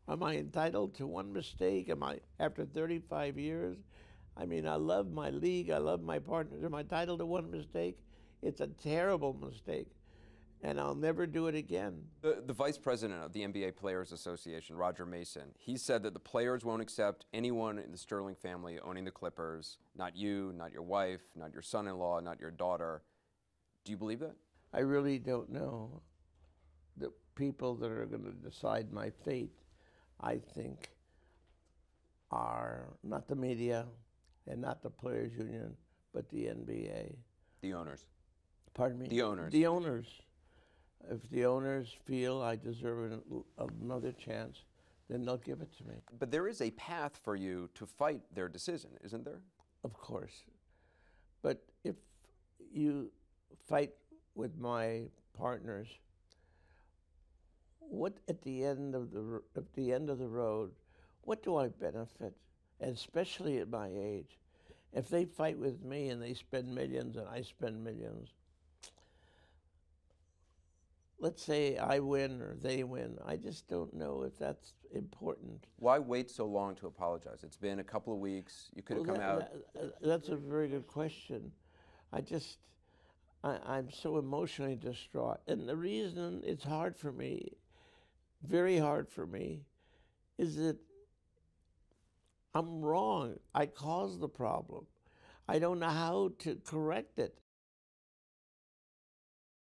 Am I entitled to one mistake? Am I, after 35 years? I mean, I love my league. I love my partners. Am I entitled to one mistake? It's a terrible mistake, and I'll never do it again. The vice president of the NBA Players Association, Roger Mason, he said that the players won't accept anyone in the Sterling family owning the Clippers, not you, not your wife, not your son-in-law, not your daughter. Do you believe that? I really don't know. The people that are going to decide my fate, I think, are not the media and not the Players Union, but the NBA. The owners. Pardon me? The owners. The owners. If the owners feel I deserve another chance, then they'll give it to me. But there is a path for you to fight their decision, isn't there? Of course. But if you fight with my partners, what at the end of the road, what do I benefit? And especially at my age. If they fight with me and they spend millions and I spend millions, let's say I win or they win, I just don't know if that's important. Why wait so long to apologize? It's been a couple of weeks. You could have come out. That's a very good question. I'm so emotionally distraught. And the reason it's hard for me, very hard for me, is that I'm wrong. I caused the problem. I don't know how to correct it.